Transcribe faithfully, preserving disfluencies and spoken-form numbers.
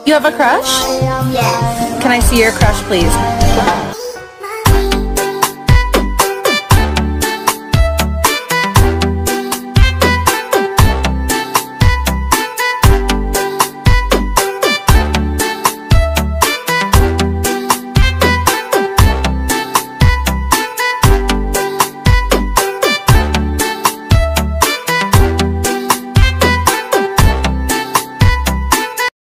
You have a crush? Yes. Can I see your crush, please?